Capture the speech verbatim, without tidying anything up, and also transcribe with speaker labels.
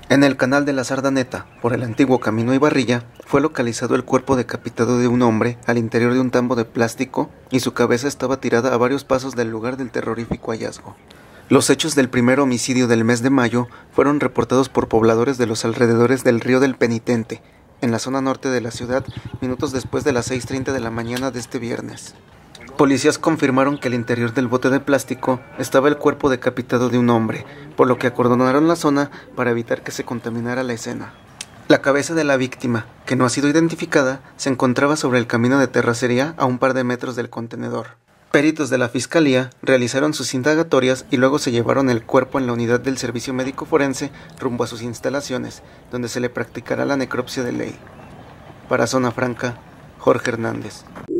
Speaker 1: En el canal de la Sardaneta, por el antiguo Camino Ibarrilla, fue localizado el cuerpo decapitado de un hombre al interior de un tambo de plástico y su cabeza estaba tirada a varios pasos del lugar del terrorífico hallazgo. Los hechos del primer homicidio del mes de mayo fueron reportados por pobladores de los alrededores del Río del Penitente, en la zona norte de la ciudad, minutos después de las seis treinta de la mañana de este viernes. Policías confirmaron que al interior del bote de plástico estaba el cuerpo decapitado de un hombre, por lo que acordonaron la zona para evitar que se contaminara la escena. La cabeza de la víctima, que no ha sido identificada, se encontraba sobre el camino de terracería a un par de metros del contenedor. Peritos de la Fiscalía realizaron sus indagatorias y luego se llevaron el cuerpo en la unidad del Servicio Médico Forense rumbo a sus instalaciones, donde se le practicará la necropsia de ley. Para Zona Franca, Jorge Hernández.